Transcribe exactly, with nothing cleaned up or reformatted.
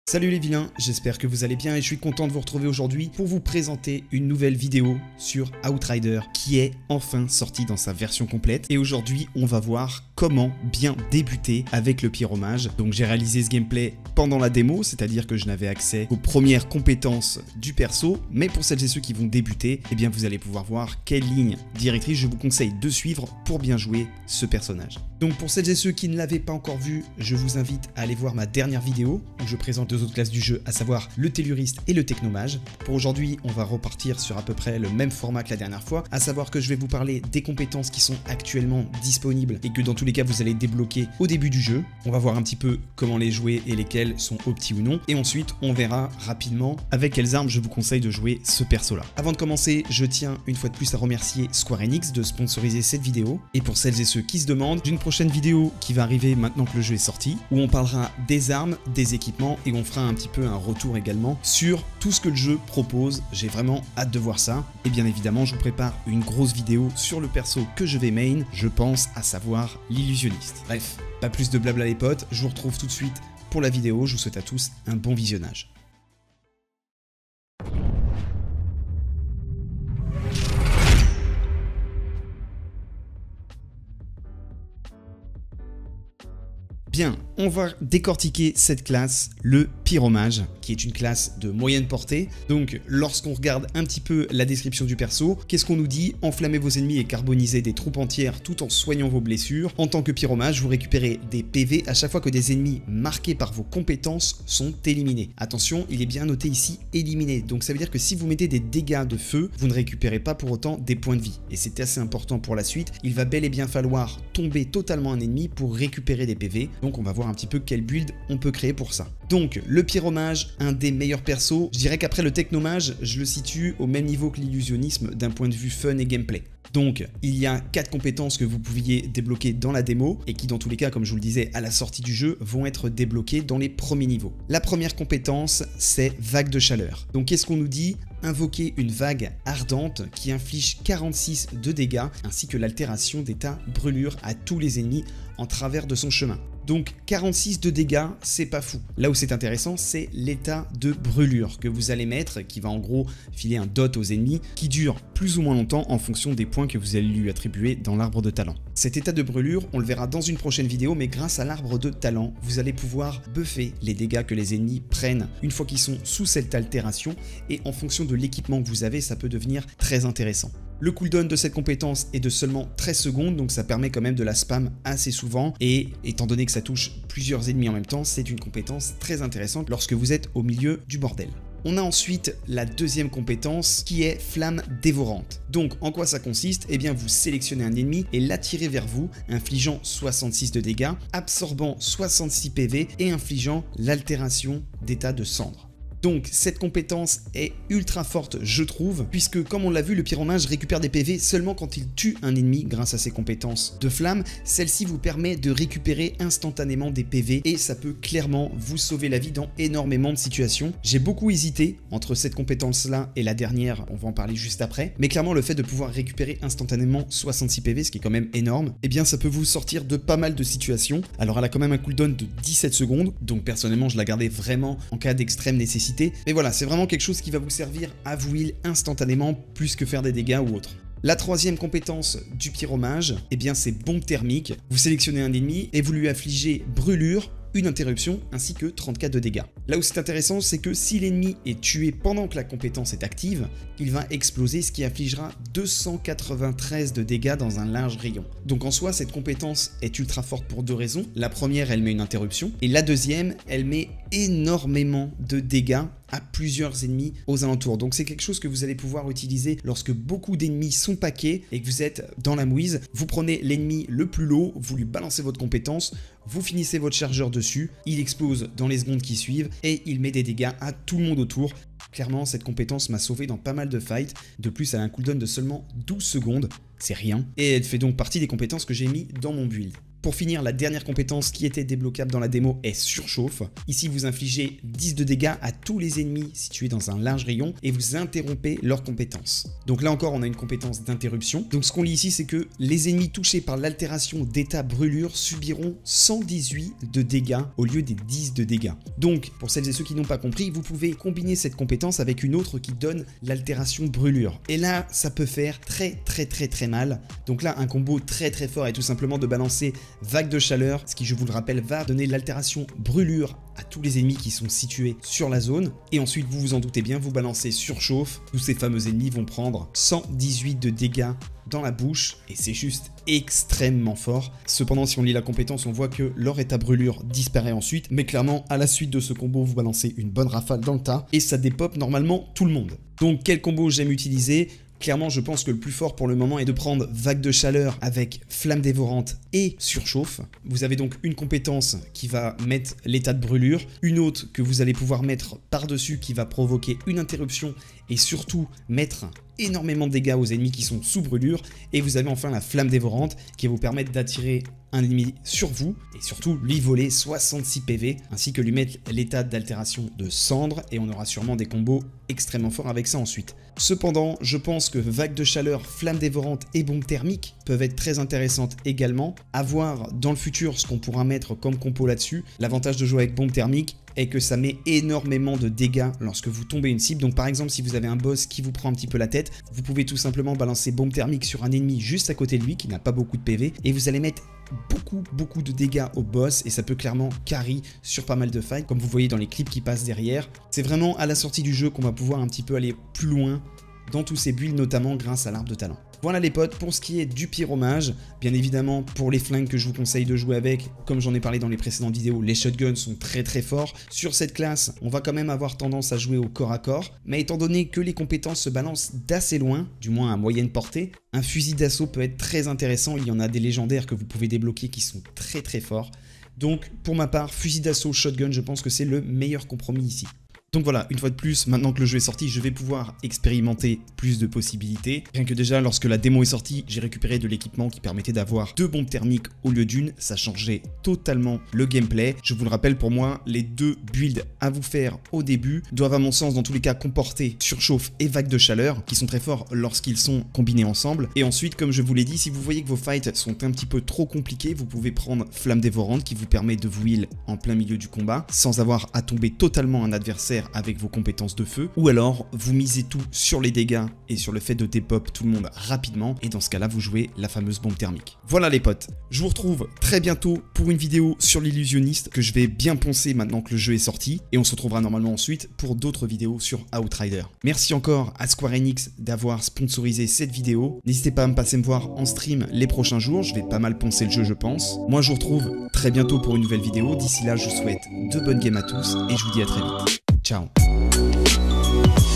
Salut les vilains, j'espère que vous allez bien et je suis content de vous retrouver aujourd'hui pour vous présenter une nouvelle vidéo sur Outriders qui est enfin sortie dans sa version complète. Et aujourd'hui, on va voir comment bien débuter avec le pyromage. Donc j'ai réalisé ce gameplay pendant la démo, c'est-à-dire que je n'avais accès aux premières compétences du perso, mais pour celles et ceux qui vont débuter, eh bien vous allez pouvoir voir quelle ligne directrice je vous conseille de suivre pour bien jouer ce personnage. Donc pour celles et ceux qui ne l'avaient pas encore vu, je vous invite à aller voir ma dernière vidéo où je présente deux autres classes du jeu, à savoir le telluriste et le technomage. Pour aujourd'hui, on va repartir sur à peu près le même format que la dernière fois, à savoir que je vais vous parler des compétences qui sont actuellement disponibles et que dans tous les cas vous allez débloquer au début du jeu. On va voir un petit peu comment les jouer et lesquelles sont opti ou non, et ensuite on verra rapidement avec quelles armes je vous conseille de jouer ce perso là. Avant de commencer, je tiens une fois de plus à remercier Square Enix de sponsoriser cette vidéo, et pour celles et ceux qui se demandent, d'une prochaine vidéo qui va arriver maintenant que le jeu est sorti, où on parlera des armes, des équipements, et on fera un petit peu un retour également sur tout ce que le jeu propose. J'ai vraiment hâte de voir ça, et bien évidemment je vous prépare une grosse vidéo sur le perso que je vais main, je pense, à savoir l'illusionniste. Bref, pas plus de blabla les potes, je vous retrouve tout de suite pour la vidéo, je vous souhaite à tous un bon visionnage. Bien, on va décortiquer cette classe, le pyromage, qui est une classe de moyenne portée. Donc, lorsqu'on regarde un petit peu la description du perso, qu'est-ce qu'on nous dit? Enflammez vos ennemis et carbonisez des troupes entières tout en soignant vos blessures. En tant que pyromage, vous récupérez des P V à chaque fois que des ennemis marqués par vos compétences sont éliminés. Attention, il est bien noté ici éliminés. Donc, ça veut dire que si vous mettez des dégâts de feu, vous ne récupérez pas pour autant des points de vie. Et c'est assez important pour la suite. Il va bel et bien falloir tomber totalement un ennemi pour récupérer des P V. Donc, on va voir un petit peu quelle build on peut créer pour ça. Donc, le pyromage, un des meilleurs persos. Je dirais qu'après le technomage, je le situe au même niveau que l'illusionnisme d'un point de vue fun et gameplay. Donc, il y a quatre compétences que vous pouviez débloquer dans la démo et qui, dans tous les cas, comme je vous le disais, à la sortie du jeu, vont être débloquées dans les premiers niveaux. La première compétence, c'est vague de chaleur. Donc, qu'est-ce qu'on nous dit? Invoquer une vague ardente qui inflige quarante-six de dégâts ainsi que l'altération d'état brûlure à tous les ennemis en travers de son chemin. Donc quarante-six de dégâts, c'est pas fou. Là où c'est intéressant, c'est l'état de brûlure que vous allez mettre, qui va en gros filer un dot aux ennemis, qui dure plus ou moins longtemps en fonction des points que vous allez lui attribuer dans l'arbre de talent. Cet état de brûlure, on le verra dans une prochaine vidéo, mais grâce à l'arbre de talent, vous allez pouvoir buffer les dégâts que les ennemis prennent une fois qu'ils sont sous cette altération, et en fonction de l'équipement que vous avez, ça peut devenir très intéressant. Le cooldown de cette compétence est de seulement treize secondes, donc ça permet quand même de la spam assez souvent, et étant donné que ça touche plusieurs ennemis en même temps, c'est une compétence très intéressante lorsque vous êtes au milieu du bordel. On a ensuite la deuxième compétence qui est flamme dévorante. Donc en quoi ça consiste? Eh bien vous sélectionnez un ennemi et l'attirez vers vous, infligeant soixante-six de dégâts, absorbant soixante-six P V et infligeant l'altération d'état de cendre. Donc cette compétence est ultra forte, je trouve, puisque comme on l'a vu, le pyromage récupère des P V seulement quand il tue un ennemi grâce à ses compétences de flamme. Celle-ci vous permet de récupérer instantanément des P V et ça peut clairement vous sauver la vie dans énormément de situations. J'ai beaucoup hésité entre cette compétence-là et la dernière, on va en parler juste après, mais clairement le fait de pouvoir récupérer instantanément soixante-six P V, ce qui est quand même énorme, eh bien ça peut vous sortir de pas mal de situations. Alors elle a quand même un cooldown de dix-sept secondes, donc personnellement je la gardais vraiment en cas d'extrême nécessité. Mais voilà, c'est vraiment quelque chose qui va vous servir à vous heal instantanément plus que faire des dégâts ou autre. La troisième compétence du pyromage, eh bien c'est bombe thermique. Vous sélectionnez un ennemi et vous lui affligez brûlure, une interruption ainsi que trente-quatre de dégâts. Là où c'est intéressant, c'est que si l'ennemi est tué pendant que la compétence est active, il va exploser, ce qui infligera deux cent quatre-vingt-treize de dégâts dans un large rayon. Donc en soi, cette compétence est ultra forte pour deux raisons. La première, elle met une interruption, et la deuxième, elle met énormément de dégâts à plusieurs ennemis aux alentours. Donc c'est quelque chose que vous allez pouvoir utiliser lorsque beaucoup d'ennemis sont paqués et que vous êtes dans la mouise. Vous prenez l'ennemi le plus low, vous lui balancez votre compétence, vous finissez votre chargeur dessus, il explose dans les secondes qui suivent et il met des dégâts à tout le monde autour. Clairement, cette compétence m'a sauvé dans pas mal de fights. De plus, elle a un cooldown de seulement douze secondes, c'est rien. Et elle fait donc partie des compétences que j'ai mis dans mon build. Pour finir, la dernière compétence qui était débloquable dans la démo est surchauffe. Ici, vous infligez dix de dégâts à tous les ennemis situés dans un large rayon et vous interrompez leurs compétences. Donc là encore, on a une compétence d'interruption. Donc ce qu'on lit ici, c'est que les ennemis touchés par l'altération d'état brûlure subiront cent dix-huit de dégâts au lieu des dix de dégâts. Donc, pour celles et ceux qui n'ont pas compris, vous pouvez combiner cette compétence avec une autre qui donne l'altération brûlure. Et là, ça peut faire très très très très mal. Donc là, un combo très très fort est tout simplement de balancer vague de chaleur, ce qui, je vous le rappelle, va donner l'altération brûlure à tous les ennemis qui sont situés sur la zone. Et ensuite, vous vous en doutez bien, vous balancez surchauffe. Tous ces fameux ennemis vont prendre cent dix-huit de dégâts dans la bouche et c'est juste extrêmement fort. Cependant, si on lit la compétence, on voit que leur état brûlure disparaît ensuite, mais clairement, à la suite de ce combo, vous balancez une bonne rafale dans le tas et ça dépop normalement tout le monde. Donc, quel combo j'aime utiliser ? Clairement, je pense que le plus fort pour le moment est de prendre vague de chaleur avec flamme dévorante et surchauffe. Vous avez donc une compétence qui va mettre l'état de brûlure, une autre que vous allez pouvoir mettre par-dessus qui va provoquer une interruption et surtout mettre énormément de dégâts aux ennemis qui sont sous brûlure. Et vous avez enfin la flamme dévorante qui va vous permettre d'attirer un ennemi sur vous et surtout lui voler soixante-six P V ainsi que lui mettre l'état d'altération de cendre et on aura sûrement des combos extrêmement forts avec ça ensuite. Cependant, je pense que vague de chaleur, flamme dévorante et bombe thermique peuvent être très intéressantes également. À voir dans le futur ce qu'on pourra mettre comme compo là-dessus. L'avantage de jouer avec bombe thermique est que ça met énormément de dégâts lorsque vous tombez une cible. Donc par exemple, si vous avez un boss qui vous prend un petit peu la tête, vous pouvez tout simplement balancer bombe thermique sur un ennemi juste à côté de lui qui n'a pas beaucoup de P V et vous allez mettre beaucoup beaucoup de dégâts au boss et ça peut clairement carry sur pas mal de fights comme vous voyez dans les clips qui passent derrière. C'est vraiment à la sortie du jeu qu'on va pouvoir un petit peu aller plus loin dans tous ces builds, notamment grâce à l'arbre de talent. Voilà les potes, pour ce qui est du pyromage, bien évidemment pour les flingues que je vous conseille de jouer avec, comme j'en ai parlé dans les précédentes vidéos, les shotguns sont très très forts. Sur cette classe, on va quand même avoir tendance à jouer au corps à corps, mais étant donné que les compétences se balancent d'assez loin, du moins à moyenne portée, un fusil d'assaut peut être très intéressant. Il y en a des légendaires que vous pouvez débloquer qui sont très très forts. Donc pour ma part, fusil d'assaut, shotgun, je pense que c'est le meilleur compromis ici. Donc voilà, une fois de plus, maintenant que le jeu est sorti, je vais pouvoir expérimenter plus de possibilités. Rien que déjà, lorsque la démo est sortie, j'ai récupéré de l'équipement qui permettait d'avoir deux bombes thermiques au lieu d'une. Ça changeait totalement le gameplay. Je vous le rappelle, pour moi, les deux builds à vous faire au début doivent à mon sens, dans tous les cas, comporter surchauffe et vague de chaleur, qui sont très forts lorsqu'ils sont combinés ensemble. Et ensuite, comme je vous l'ai dit, si vous voyez que vos fights sont un petit peu trop compliqués, vous pouvez prendre flamme dévorante qui vous permet de vous heal en plein milieu du combat, sans avoir à tomber totalement un adversaire avec vos compétences de feu, ou alors vous misez tout sur les dégâts et sur le fait de dépop tout le monde rapidement, et dans ce cas là vous jouez la fameuse bombe thermique. Voilà les potes, je vous retrouve très bientôt pour une vidéo sur l'illusionniste que je vais bien poncer maintenant que le jeu est sorti, et on se retrouvera normalement ensuite pour d'autres vidéos sur Outrider. Merci encore à Square Enix d'avoir sponsorisé cette vidéo, n'hésitez pas à me passer me voir en stream les prochains jours, je vais pas mal poncer le jeu je pense. Moi je vous retrouve très bientôt pour une nouvelle vidéo, d'ici là je vous souhaite de bonnes games à tous et je vous dis à très vite. Ciao.